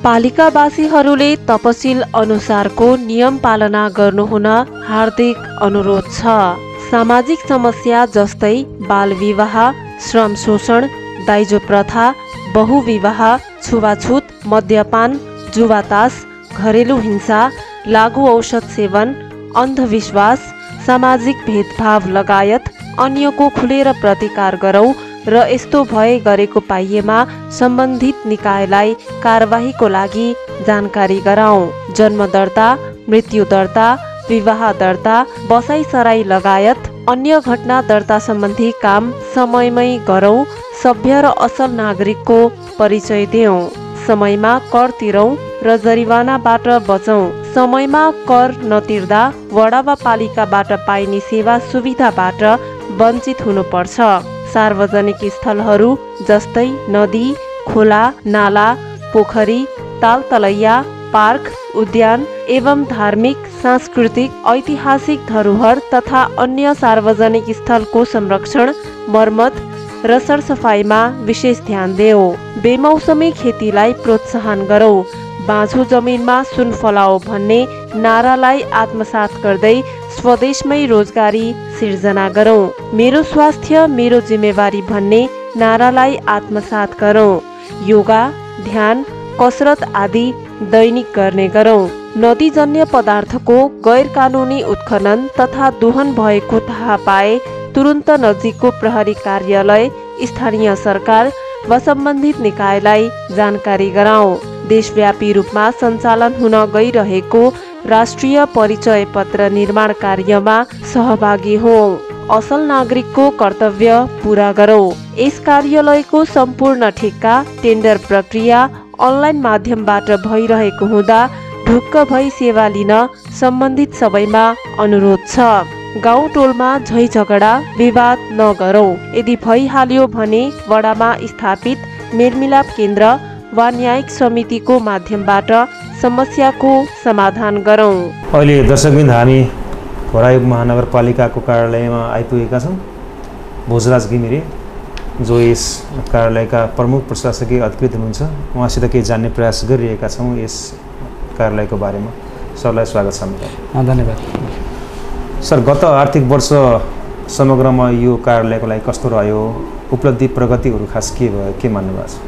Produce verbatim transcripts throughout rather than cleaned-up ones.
पालिकावासीहरूले तपसिल अनुसारको नियम पालना गर्नुहुन हार्दिक अनुरोध छ। सामाजिक समस्या जस्तै बाल विवाह, श्रम शोषण, दाइजो प्रथा, बहुविवाह, छुवाछुत, मद्यपान, जुवातास, घरेलु हिंसा, लागु औषध सेवन, अन्धविश्वास, सामाजिक भेदभाव लगायत अन्यको खुलेर प्रतिकार गरौँ र यस्तो भए गरेको पाइएमा सम्बन्धित निकायलाई कारबाहीको लागि जानकारी गराउँ। जन्म दर्ता, मृत्यु दर्ता, विवाह दर्ता, बसाइसराई लगायत अन्य घटना दर्ता सम्बन्धी काम समयमै गरौँ। सभ्य र असल नागरिकको परिचय देऊ। समयमा कर तिरौँ र जरिवानाबाट बचौँ। समयमा कर नतिर्दा वडा वा पालिकाबाट पाइने सेवा सुविधाबाट वञ्चित हुनुपर्छ। सार्वजनिक स्थलहरू जस्तै नदी, खोला, नाला, पोखरी, तालतलैया, पार्क, उद्यान एवं धार्मिक, सांस्कृतिक, ऐतिहासिक धरोहर तथा अन्य सार्वजनिक स्थलको संरक्षण, मर्मत र सरसफाइमा विशेष ध्यान देऊ। बेमौसमी खेतीलाई प्रोत्साहन गरौँ। बाँझो जमिनमा सुन फलाओ भन्ने नारालाई आत्मसात गर्दै स्वदेशमै रोजगारी सिर्जना गरौँ। मेरो स्वास्थ्य मेरो जिम्मेवारी भन्ने नारालाई आत्मसात गरौँ। योगा, ध्यान, कसरत आदि दैनिक गर्ने गरौँ। नदीजन्य पदार्थको गैर कानुनी उत्खनन तथा दोहन भएको थाहा पाए तुरुन्त नजिकको प्रहरी कार्यालय, स्थानीय सरकार वा सम्बन्धित निकायलाई जानकारी गराउँ। देशव्यापी रूपमा सञ्चालन हुन गइरहेको राष्ट्रिय परिचय पत्र निर्माण कार्यमा सहभागी हौँ। असल नागरिकको कर्तव्य पूरा गरौँ। यस कार्यालयको सम्पूर्ण ठेक्का, टेन्डर प्रक्रिया अनलाइन माध्यमबाट भइरहेको हुँदा ढुक्क भई सेवा लिन सम्बन्धित सबैमा अनुरोध छ। गाउँ टोलमा झै झगडा विवाद नगरौँ। यदि भइहाल्यो भने वडामा स्थापित मेलमिलाप केन्द्र वा न्यायिक समितिको माध्यमबाट समस्याको समाधान गरौँ। अहिले दर्शकबिन हामी घोरायोग महानगरपालिकाको कार्यालयमा आइपुगेका छौँ। भोजराज घिमिरे जो यस कार्यालयका प्रमुख प्रशासकीय अधिकृत हुनुहुन्छ, उहाँसित केही जान्ने प्रयास गरिरहेका छौँ यस कार्यालयको बारेमा। सरलाई स्वागत छ। धन्यवाद सर। गत आर्थिक वर्ष समग्रमा यो कार्यालयको लागि कस्तो रह्यो? उपलब्धि प्रगतिहरू खास के भयो, के मान्नुभएको छ?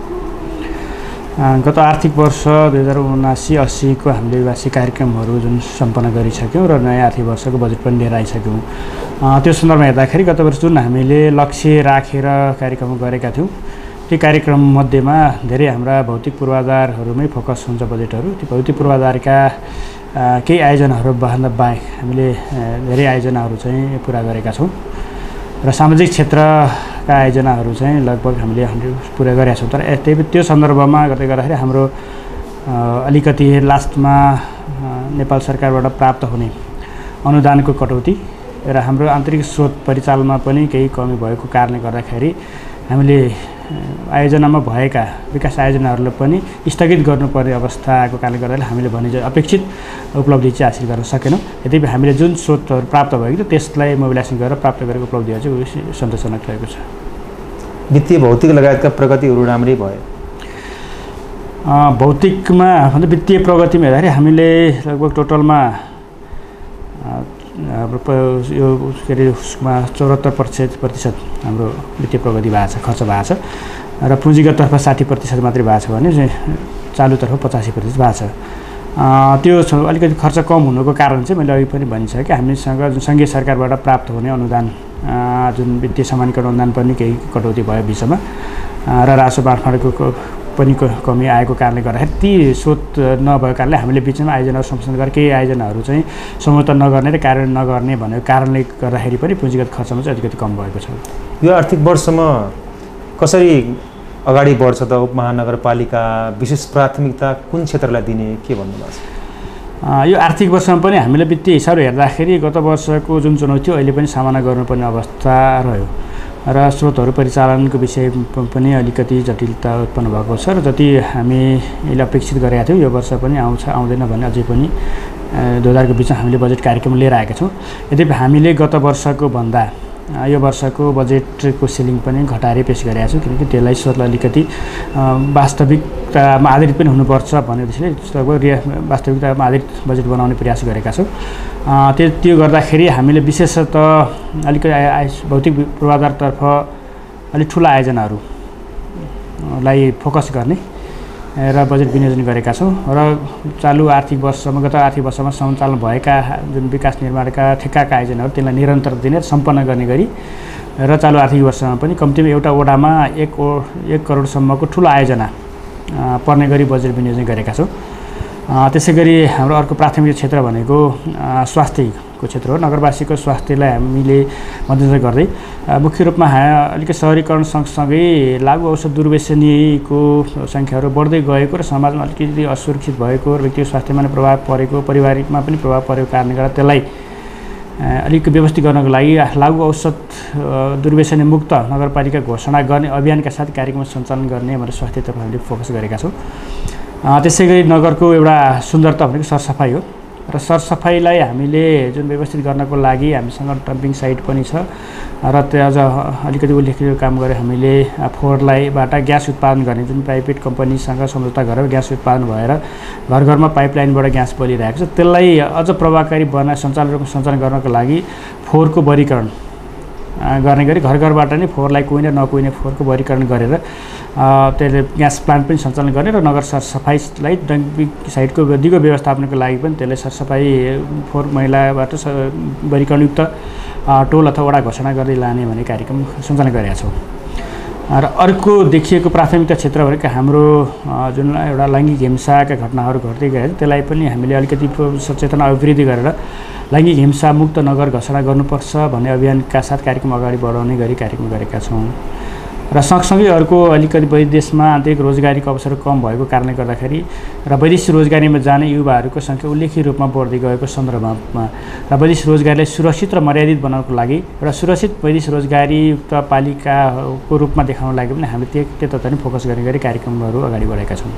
गत आर्थिक वर्ष दुई हजार उनासी अस्सीको हामीले वार्षिक कार्यक्रमहरू जुन सम्पन्न गरिसक्यौँ र नयाँ आर्थिक वर्षको बजेट पनि लिएर आइसक्यौँ। त्यो सन्दर्भमा हेर्दाखेरि गत वर्ष जुन हामीले लक्ष्य राखेर कार्यक्रम गरेका थियौँ, ती कार्यक्रम मध्येमा धेरै हाम्रा भौतिक पूर्वाधारहरूमै फोकस हुन्छ बजेटहरू। ती भौतिक पूर्वाधारका केही आयोजनाहरू भन्दा बाहेक हामीले धेरै आयोजनाहरू चाहिँ पुरा गरेका छौँ र सामाजिक क्षेत्रका आयोजनाहरू चाहिँ लगभग हामीले पुरा गरेका छौँ। तर त्यही त्यो सन्दर्भमा गर्दै गर्दाखेरि हाम्रो अलिकति लास्टमा नेपाल सरकारबाट प्राप्त हुने अनुदानको कटौती र हाम्रो आन्तरिक स्रोत परिचालनमा पनि केही कमी भएको कारणले गर्दाखेरि हामीले आयोजनामा भएका विकास आयोजनाहरूलाई पनि स्थगित गर्नुपर्ने अवस्था आएको कारणले गर्दाखेरि हामीले भने अपेक्षित उपलब्धि चाहिँ हासिल गर्न सकेनौँ। यद्यपि हामीले जुन स्रोतहरू प्राप्त भएको थियो त्यसलाई मोबिलाइजेसन गरेर प्राप्त गरेको उपलब्धिहरू चाहिँ सन्तोषजनक रहेको छ। वित्तीय भौतिक लगायतका प्रगतिहरू राम्रै भयो। भौतिकमा भन्दा वित्तीय प्रगतिमा हेर्दाखेरि हामीले लगभग टोटलमा यो के अरे उसमा चौहत्तर प्रतिशत प्रतिशत हाम्रो वित्तीय प्रगति भएको छ, खर्च भएको छ र पुँजीगततर्फ साठी प्रतिशत मात्रै भएको छ भने चालुतर्फ पचासी प्रतिशत भएको छ। त्यो अलिकति खर्च कम हुनुको कारण चाहिँ मैले अघि पनि भनिसकेँ कि हामीसँग जुन सङ्घीय सरकारबाट प्राप्त हुने अनुदान जुन वित्तीय समानीकरण अनुदान पनि केही कटौती भयो बिचमा र राजस्व बाँडफाँडको पनि कमी आएको कारणले गर्दाखेरि ती स्रोत नभएको कारणले हामीले बिचमा आयोजनाहरू सम्पादन गरेर केही आयोजनाहरू चाहिँ समर्थन नगर्ने र कार्यान्वयन नगर्ने भनेको कारणले गर्दाखेरि पनि पुँजीगत खर्चमा चाहिँ अलिकति कम भएको छ। यो आर्थिक वर्षमा कसरी अगाडि बढ्छ त उपमहानगरपालिका? विशेष प्राथमिकता कुन क्षेत्रलाई दिने, के भन्नुभएको छ? यो आर्थिक वर्षमा पनि हामीले वित्तीय हिसाब हेर्दाखेरि गत वर्षको जुन चुनौती थियो अहिले पनि सामना गर्नुपर्ने अवस्था रह्यो र स्रोतहरू परिचालनको विषय पनि अलिकति जटिलता उत्पन्न भएको छ र जति हामीले अपेक्षित गरेका थियौँ यो वर्ष पनि आउँछ आउँदैन भने अझै पनि दुई हजारको बिचमा हामीले बजेट कार्यक्रम लिएर आएका छौँ। यद्यपि हामीले गत वर्षको भन्दा यो वर्षको बजेटको सिलिङ पनि घटाएर पेश गरेका छु किनकि त्यसलाई स्वतः अलिकति वास्तविकतामा आधारित पनि हुनुपर्छ भन्ने उद्देश्यले रिया वास्तविकतामा आधारित बजेट बनाउने प्रयास गरेका छौँ। त्यो त्यो गर्दाखेरि हामीले विशेषतः अलिकति भौतिक पूर्वाधारतर्फ अलिक ठुला आयोजनाहरूलाई फोकस गर्ने र बजेट विनियोजन गरेका छौँ र चालु आर्थिक वर्षमा गत आर्थिक वर्षमा सञ्चालन भएका जुन विकास निर्माणका ठेक्काका आयोजनाहरू त्यसलाई निरन्तर दिने सम्पन्न गर्ने गरी र चालु आर्थिक वर्षमा पनि कम्तीमा एउटा वडामा एक एक करोडसम्मको ठुलो आयोजना पर्ने गरी बजेट विनियोजन गरेका छौँ। त्यसै गरी हाम्रो अर्को प्राथमिक क्षेत्र भनेको स्वास्थ्यको क्षेत्र हो। नगरवासीको स्वास्थ्यलाई हामीले मध्यनजर गर्दै मुख्य रूपमा अलिकति सहरीकरण सँगसँगै लागु औषध दुर्व्यसनीको सङ्ख्याहरू बढ्दै गएको र समाजमा अलिकति असुरक्षित भएको र व्यक्तिगत स्वास्थ्यमा पनि प्रभाव परेको पारिवारिकमा पनि प्रभाव परेको कारणले गर्दा त्यसलाई अलिक व्यवस्थित गर्नको लागि लागु औषध दुर्व्यसनी मुक्त नगरपालिका घोषणा गर्ने अभियानका साथ कार्यक्रम सञ्चालन गर्ने भनेर स्वास्थ्यतर्फ हामीले फोकस गरेका छौँ। त्यसै गरी नगरको एउटा सुन्दरता भनेको सरसफाइ हो र सरसफाइलाई हामीले जुन व्यवस्थित गर्नको लागि हामीसँग डम्पिङ साइट पनि छ र त्यो अझ अलिकति उल्लेखनीय काम गरे हामीले फोहोरलाईबाट ग्यास उत्पादन गर्ने जुन प्राइभेट कम्पनीसँग सम्झौता गरेर ग्यास उत्पादन भएर घर घरमा पाइपलाइनबाट ग्यास बलिरहेको छ त्यसलाई अझ प्रभावकारी बना सञ्चालन रूपमा सञ्चालन गर्नको लागि फोहोरको वर्गीकरण गर्ने गरी घर घरबाट नै फोहोरलाई कुहिने नकुहिने फोहोरको वर्गीकरण गरेर त्यसले ग्यास प्लान्ट पनि सञ्चालन गर्ने र नगर सरसफाइलाई डम्पिङ साइटको दिगो व्यवस्थापनको लागि पनि त्यसले सरसफाइ फोहोर मैलाबाट वर्गीकरणयुक्त टोल अथवा वडा घोषणा गर्दै लाने भन्ने कार्यक्रम सञ्चालन गरेका छौँ। र अर्को देखिएको प्राथमिकता क्षेत्र भनेको हाम्रो जुन एउटा लैङ्गिक हिंसाका घटनाहरू घट्दै गए त्यसलाई पनि हामीले अलिकति सचेतना अभिवृद्धि गरेर लैङ्गिक हिंसा मुक्त नगर घोषणा गर्नुपर्छ भन्ने अभियानका साथ कार्यक्रम अगाडि बढाउने गरी कार्यक्रम गरेका छौँ। र सँगसँगै अर्को अलिकति वैदेशमा आन्तरिक रोजगारीको अवसर कम भएको कारणले गर्दाखेरि र वैदेशिक रोजगारीमा जाने युवाहरूको सङ्ख्या उल्लेख्य रूपमा बढ्दै गएको सन्दर्भमा र वैदेशिक रोजगारीलाई सुरक्षित र मर्यादित बनाउनको लागि र सुरक्षित वैदेशिक रोजगारीयुक्त पालिकाको रूपमा देखाउनको लागि पनि हामीले त्यो त्यता पनि फोकस गर्ने गरी कार्यक्रमहरू अगाडि बढाएका छौँ।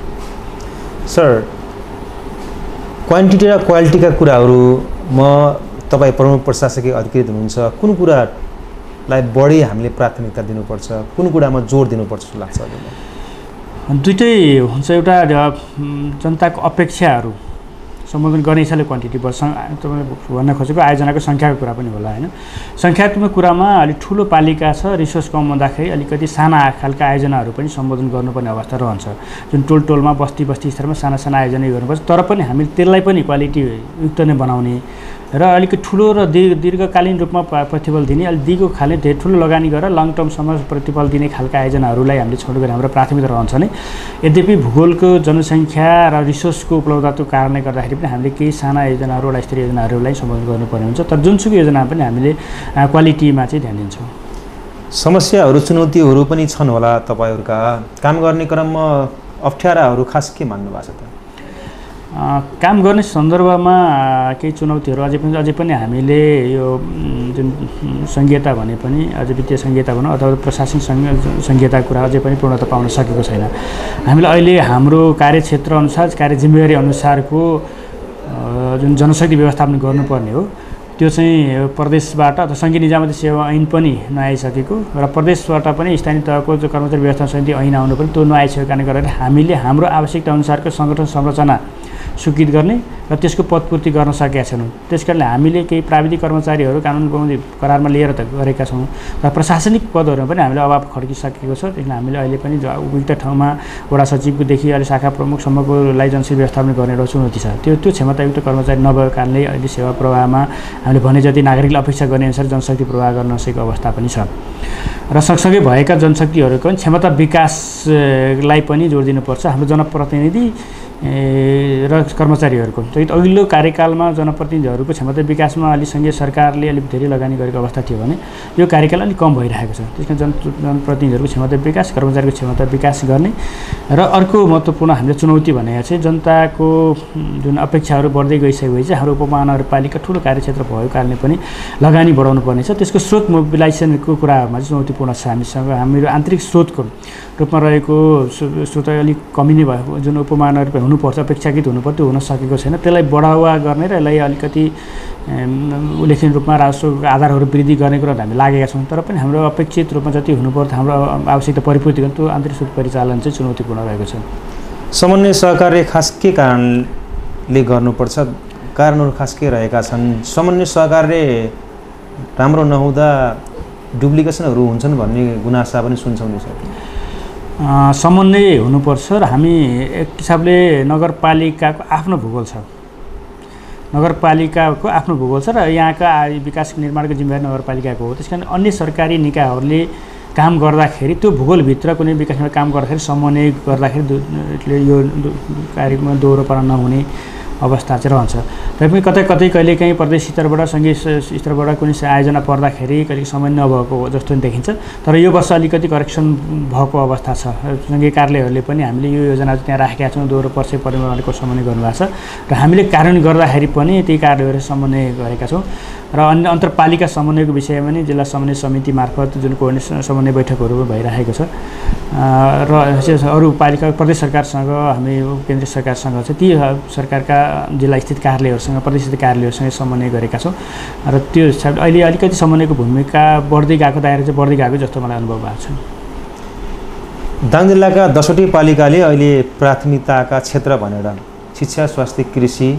सर, क्वान्टिटी र क्वालिटीका कुराहरू म तपाईँ प्रमुख प्रशासकीय अधिकृत हुनुहुन्छ, कुन कुरा लाई बढी हामीले प्राथमिकता दिनुपर्छ, कुन कुरामा जोड दिनुपर्छ जस्तो लाग्छ अहिले? दुइटै हुन्छ। एउटा जनताको अपेक्षाहरू सम्बोधन गर्ने हिसाबले क्वान्टिटी बढ्छ। तपाईँले भन्न खोजेको आयोजनाको सङ्ख्याको कुरा पनि होला होइन। सङ्ख्यात्मक कुरामा अलिक ठुलो पालिका छ, रिसोर्स कम हुँदाखेरि अलिकति साना खालका आयोजनाहरू पनि सम्बोधन गर्नुपर्ने अवस्था रहन्छ। जुन टोल टोलमा बस्ती बस्ती स्तरमा साना साना आयोजना गर्नुपर्छ, तर पनि हामीले त्यसलाई पनि क्वालिटीयुक्त नै बनाउने र अलिकति ठुलो र दीर्घ दीर्घकालीन रूपमा प्रतिफल दिने अलिक दिगो खाले धेरै ठुलो लगानी गरेर लङ टर्मसम्म प्रतिफल दिने खालका आयोजनाहरूलाई हामीले छोड गरेर हाम्रो प्राथमिकता रहन्छ नै। यद्यपि भूगोलको जनसङ्ख्या र रिसोर्सको उपलब्धताको कारणले गर्दाखेरि पनि हामीले केही साना योजनाहरू वडा स्तरीय योजनाहरूलाई सम्बोधन गर्नुपर्ने हुन्छ, तर जुनसुकै योजना पनि हामीले क्वालिटीमा चाहिँ ध्यान दिन्छौँ। समस्याहरू चुनौतीहरू पनि छन् होला तपाईँहरूका, काम गर्ने क्रममा अप्ठ्याराहरू खास के मान्नु भएको छ त? काम गर्ने सन्दर्भमा केही चुनौतीहरू अझै पनि अझै पनि हामीले यो जुन संहिता भने पनि अझै वित्तीय संहिता भनौँ अथवा प्रशासनिक संहिताको कुरा अझै पनि पूर्णता पाउन सकेको छैन। हामीले अहिले हाम्रो कार्यक्षेत्र अनुसार कार्य जिम्मेवारी अनुसारको जुन जनशक्ति व्यवस्थापन गर्नुपर्ने हो त्यो चाहिँ प्रदेशबाट अथवा सङ्घीय निजामती सेवा ऐन पनि नआइसकेको र प्रदेशबाट पनि स्थानीय तहको जो कर्मचारी व्यवस्थापन समिति ऐन आउनु पनि त्यो नआइसकेको कारणले गर्दाखेरि हामीले हाम्रो आवश्यकता अनुसारको सङ्गठन संरचना स्वीकृत गर्ने र त्यसको पदपूर्ति गर्न सकेका छैनौँ। त्यस कारणले हामीले केही प्राविधिक कर्मचारीहरू कानुन बनाउने करारमा लिएर त गरेका छौँ, र प्रशासनिक पदहरूमा पनि हामीले अभाव खड्किसकेको छ। त्यसले हामीले अहिले पनि उपयुक्त ठाउँमा वडा सचिवकोदेखि अहिले शाखा प्रमुखसम्मकोलाई जनशक्ति व्यवस्थापन गर्ने एउटा चुनौती छ। त्यो त्यो क्षमतायुक्त कर्मचारी नभएको कारणले अहिले सेवा प्रवाहमा हामीले भने जति नागरिकले अपेक्षा गर्ने अनुसार जनशक्ति प्रवाह गर्न नसकेको अवस्था पनि छ। र सँगसँगै भएका जनशक्तिहरूको पनि क्षमता विकासलाई पनि जोड दिनुपर्छ। हाम्रो जनप्रतिनिधि र कर्मचारीहरूको अघिल्लो कार्यकालमा जनप्रतिनिधिहरूको क्षमता विकासमा अलि सङ्घीय सरकारले अलिक धेरै लगानी गरेको अवस्था थियो भने यो कार्यकाल अलिक कम भइरहेको छ। त्यस कारण जन जनप्रतिनिधिहरूको क्षमता विकास, कर्मचारीको क्षमता विकास गर्ने र अर्को महत्त्वपूर्ण हामीले चुनौती भनेको चाहिँ जनताको जुन अपेक्षाहरू बढ्दै गइसकेपछि हाम्रो उपमहानगरपालिका ठुलो कार्यक्षेत्र भएको कारणले पनि लगानी बढाउनु पर्ने छ। त्यसको स्रोत मोबिलाइजेसनको कुरामा चाहिँ चुनौतीपूर्ण छ। हामीसँग हाम्रो आन्तरिक स्रोतको रूपमा रहेको स्रोत अलिक कमी नै भएको जुन उपमहानगरपालिका हुनुपर्छ, अपेक्षाकृत हुनुपर्छ, त्यो हुन सकेको छैन। त्यसलाई बढावा गर्ने र यसलाई अलिकति उल्लेखनीय रूपमा राजस्वको आधारहरू वृद्धि गर्ने कुरा हामी लागेका छौँ। तर पनि हाम्रो अपेक्षित रूपमा जति हुनुपर्छ हाम्रो आवश्यकता परिपूर्ति गर्ने त्यो आन्तरिक स्रोत परिचालन चाहिँ चुनौतीपूर्ण रहेको छ। समन्वय सहकार्य खास के कारणले गर्नुपर्छ, कारणहरू खास के रहेका छन्? समन्वय सहकार्य राम्रो नहुँदा डुप्लिकेसनहरू हुन्छन् भन्ने गुनासा पनि सुन्छौँ नि सर। समन्वय हुनुपर्छ र हामी एक हिसाबले नगरपालिकाको आफ्नो भूगोल छ, नगरपालिकाको आफ्नो भूगोल छ र यहाँका विकास निर्माणको जिम्मेवारी नगरपालिकाको हो। त्यस कारण अन्य सरकारी निकायहरूले काम गर्दाखेरि त्यो भूगोलभित्र कुनै विकास काम गर्दाखेरि समन्वय गर्दाखेरि यो कार्यमा दोहोरोपना नहुने अवस्था चाहिँ रहन्छ। तैपनि कतै कतै कहिलेकाहीँ प्रदेश स्तरबाट सङ्घीय स्तरबाट कुनै आयोजना पर्दाखेरि कहिले समय नभएको जस्तो देखिन्छ। तर यो वर्ष अलिकति करेक्सन भएको अवस्था छ। सङ्घीय कार्यालयहरूले पनि हामीले यो योजना त्यहाँ राखेका छौँ, दोहोरो पर्छ परिमाणको समन्वय गर्नुभएको छ र हामीले कार्यान्वयन गर्दाखेरि पनि त्यही कार्यालयहरू समन्वय गरेका छौँ। र अन्य अन्तरपालिका समन्वयको विषयमा पनि जिल्ला समन्वय समिति मार्फत जुन कोअर्डिनेसन समन्वय बैठकहरू भइरहेको छ र अरू पालिका प्रदेश सरकारसँग हामी केन्द्रीय सरकारसँग चाहिँ ती सरकारका जिल्ला स्थित कार्यालयहरूसँग प्रदेश स्थित कार्यालयहरूसँग समन्वय गरेका छौँ र त्यो हिसाबले अहिले अलिकति समन्वयको भूमिका बढ्दै गएको, दायरा चाहिँ बढ्दै गएको जस्तो मलाई अनुभव भएको छ। दाङ जिल्लाका दसवटै पालिकाले अहिले प्राथमिकताका क्षेत्र भनेर शिक्षा, स्वास्थ्य, कृषि,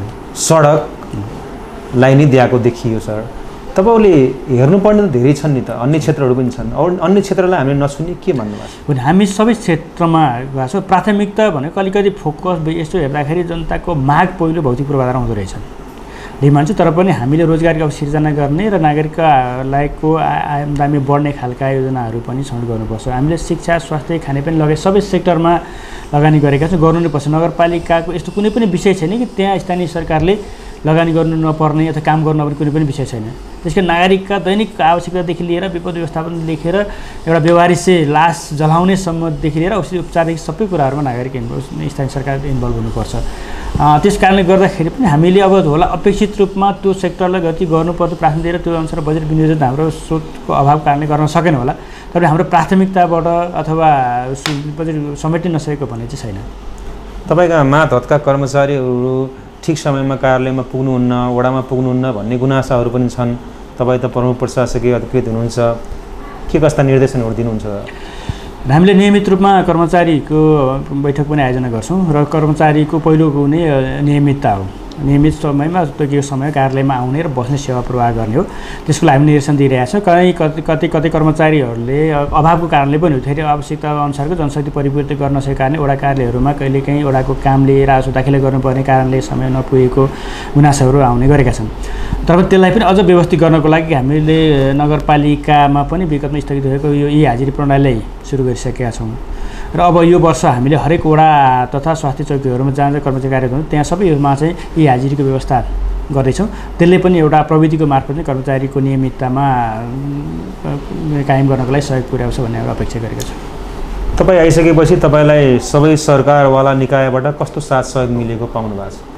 सडकलाई नै दिएको देखियो सर। तपाईँले हेर्नुपर्ने त धेरै छन् नि त, अन्य क्षेत्रहरू पनि छन्। अरू अन्य क्षेत्रलाई हामीले नसुने के भन्नुभएको छ? हामी सबै क्षेत्रमा गएको छौँ। प्राथमिकता भनेको अलिकति फोकस यस्तो हेर्दाखेरि जनताको माग पहिलो भौतिक पूर्वाधार हुँदो रहेछ, डिमान्ड चाहिँ। तर पनि हामीले रोजगारको सिर्जना गर्ने र नागरिकलाईको आमदानी बढ्ने खालका योजनाहरू पनि छनौट गर्नुपर्छ। हामीले शिक्षा, स्वास्थ्य, खानेपानी लगायत सबै सेक्टरमा लगानी गरेका छौँ, गर्नु नै पर्छ। नगरपालिकाको यस्तो कुनै पनि विषय छैन कि त्यहाँ स्थानीय सरकारले लगानी गर्नु नपर्ने अथवा काम गर्नु नपर्ने कुनै पनि विषय छैन। त्यसकारण नागरिकका दैनिक आवश्यकतादेखि लिएर विपद व्यवस्थापनदेखि लिएर एउटा व्यवहारिसे लास जलाउनेसम्मदेखि लिएर औषधि उपचारदेखि सबै कुराहरूमा नागरिक इन्भल्भ स्थानीय सरकार इन्भल्भ हुनुपर्छ। त्यस कारणले गर्दाखेरि पनि हामीले अब होला अपेक्षित रूपमा त्यो सेक्टरलाई गति गर्नुपर्छ, प्राथमिकता दिएर त्यो अनुसार बजेट विनियोजन हाम्रो स्रोतको अभाव कारणले गर्न सकेन होला। तर हाम्रो प्राथमिकताबाट अथवा बजेट समेट्न नसकेको भन्ने चाहिँ छैन। तपाईँका मातहतका कर्मचारीहरू ठिक समयमा कार्यालयमा पुग्नुहुन्न, वडामा पुग्नुहुन्न भन्ने गुनासाहरू पनि छन्। तपाईँ त प्रमुख प्रशासकीय अधिकृत हुनुहुन्छ, के कस्ता निर्देशनहरू दिनुहुन्छ? हामीले नियमित रूपमा कर्मचारीको बैठक पनि आयोजना गर्छौँ र कर्मचारीको पहिलो नै नियमितता हो। नियमित समयमा तोकिएको समय कार्यालयमा आउने र बस्ने सेवा प्रवाह गर्ने हो। त्यसको लागि हामी निर्देशन दिइरहेछौँ। कहीँ कति कति कति कर्मचारीहरूले अभावको कारणले पनि फेरि आवश्यकता अनुसारको जनशक्ति परिपूर्ति गर्न नसकेको कारणले वडा कार्यालयहरूमा कहिलेकाहीँ वडाको कामले राजस्व दाखिला गर्नुपर्ने कारणले समय नपुगेको गुनासोहरू आउने गरेका छन्। तर त्यसलाई पनि अझ व्यवस्थित गर्नको लागि हामीले नगरपालिकामा पनि विगतमा स्थगित भएको यो ई हाजिरी प्रणाली सुरु गरिसकेका छौँ र अब यो वर्ष हामीले हरेक वडा तथा स्वास्थ्य चौकीहरूमा जहाँ जहाँ कर्मचारी कार्यरत हुन्छ त्यहाँ सबैमा चाहिँ यी हाजिरीको व्यवस्था गर्दैछौँ। त्यसले पनि एउटा प्रविधिको मार्फत चाहिँ कर्मचारीको नियमिततामा कायम गर्नको लागि सहयोग पुर्याउँछ भन्ने एउटा अपेक्षा गरेका छौँ। तपाईँ आइसकेपछि तपाईँलाई सबै सरकारवाला निकायबाट कस्तो साथ सहयोग मिलेको पाउनु भएको छ?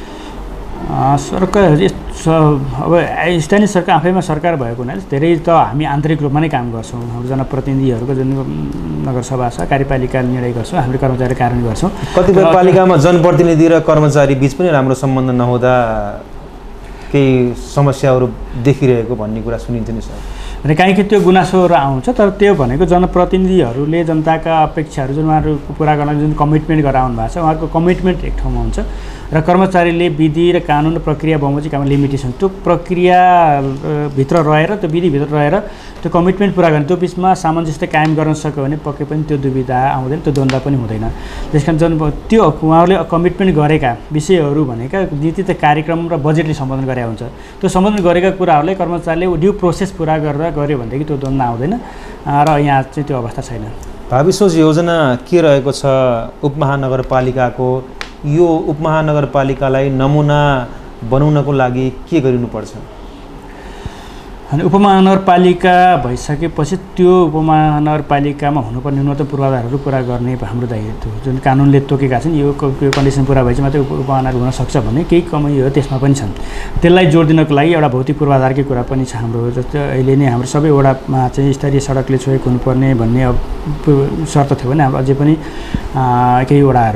सरकार अब स्थानीय सरकार आफैमा सरकार भएको हुनाले धेरै त हामी आन्तरिक रूपमा नै काम गर्छौँ। हाम्रो जनप्रतिनिधिहरूको जुन नगरसभा छ, कार्यपालिका निर्णय गर्छौँ, हामीले कर्मचारी कार्यान्वयन गर्छौँ। कतिपय पालिकामा जनप्रतिनिधि र कर्मचारी बिच पनि राम्रो सम्बन्ध नहुँदा केही समस्याहरू देखिरहेको भन्ने कुरा सुनिन्छ नि सर। र काहीँ त्यो गुनासोहरू आउँछ, तर त्यो भनेको जनप्रतिनिधिहरूले जनताका अपेक्षाहरू जुन उहाँहरूको पुरा गर्न जुन कमिटमेन्ट गराउनु भएको छ उहाँहरूको कमिटमेन्ट एक ठाउँमा हुन्छ र कर्मचारीले विधि र कानुन र प्रक्रिया बमोजिम काम लिमिटेसन त्यो प्रक्रियाभित्र रहेर त्यो विधिभित्र रहेर त्यो कमिटमेन्ट पुरा गर्ने त्यो बिचमा सामञ्जस्य कायम गर्न सक्यो भने पक्कै पनि त्यो दुविधा आउँदैन, त्यो द्वन्द्व पनि हुँदैन। त्यस कारण जन त्यो उहाँहरूले कमिटमेन्ट गरेका विषयहरू भनेका नीति त कार्यक्रम र बजेटले सम्बोधन गरे हुन्छ। त्यो सम्बोधन गरेका कुराहरूलाई कर्मचारीले ड्यु प्रोसेस पुरा गरेर गऱ्यो भनेदेखि त्यो द्वन्द्व आउँदैन र यहाँ चाहिँ त्यो अवस्था छैन। भावी सोच योजना के रहेको छ उपमहानगरपालिकाको? यो उपमहानगरपालिकालाई नमुना बनाउनको लागि के गरिनुपर्छ? अनि उपमहानगरपालिका भइसकेपछि त्यो उपमहानगरपालिकामा हुनुपर्ने न्यूनतम पूर्वाधारहरू पुरा गर्ने हाम्रो दायित्व हो। जुन कानुनले तोकेका छन् यो कन्डिसन पुरा भएपछि मात्रै उपमहानगर हुन सक्छ भन्ने केही कमीहरू त्यसमा पनि छन्। त्यसलाई जोड दिनको लागि एउटा भौतिक पूर्वाधारकै कुरा पनि छ हाम्रो। जस्तै अहिले नै हाम्रो सबै वडामा चाहिँ स्तरीय सडकले छोएको हुनुपर्ने भन्ने शर्त थियो भने हाम्रो अझै पनि केही वडाहरूमा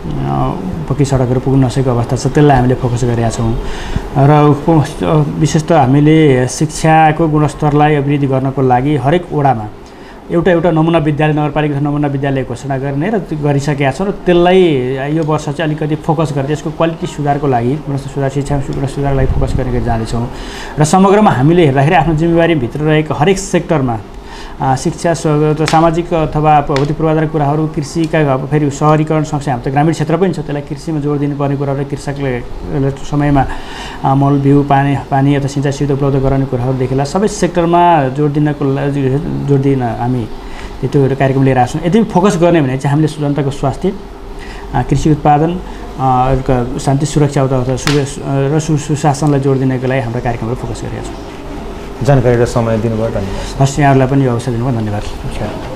पक्की सडकहरू पुग्न नसकेको अवस्था छ, त्यसलाई हामीले फोकस गरेका छौँ। र विशेष त हामीले शिक्षाको गुणस्तरलाई अभिवृद्धि गर्नको लागि हरेक वडामा एउटा एउटा नमुना विद्यालय, नगरपालिका नमुना विद्यालय घोषणा गर्ने र गरिसकेका छौँ र त्यसलाई यो वर्ष चाहिँ अलिकति फोकस गरेर यसको क्वालिटी सुधारको लागि, गुणस्तर सुधार, शिक्षा सुधारको लागि फोकस गरेर जाँदैछौँ। र समग्रमा हामीले हेर्दाखेरि आफ्नो जिम्मेवारीभित्र रहेको हरेक सेक्टरमा शिक्षा, सामाजिक अथवा भौतिक पूर्वाधार कुराहरू, कृषिका फेरि सहरीकरण सँगसँगै हाम्रो त ग्रामीण क्षेत्र पनि छ, त्यसलाई कृषिमा जोड दिनुपर्ने कुराहरू, कृषकले समयमा मल बिउ पानी पानी अथवा सिँचाइ सुविधा उपलब्ध गराउने कुराहरूदेखिलाई सबै सेक्टरमा जोड दिनको लागि जोड दिन हामी त्यो कार्यक्रम लिएर आएको छौँ। यदि फोकस गर्ने भने चाहिँ हामीले जनताको स्वास्थ्य, कृषि उत्पादन, शान्ति सुरक्षा र सुशासनलाई जोड दिनको लागि हाम्रो कार्यक्रमहरू फोकस गरिरहेका छौँ। जानकारी र समय दिनुभयो, धन्यवाद। हस्, यहाँहरूलाई पनि यो अवसर दिनुभयो, धन्यवाद।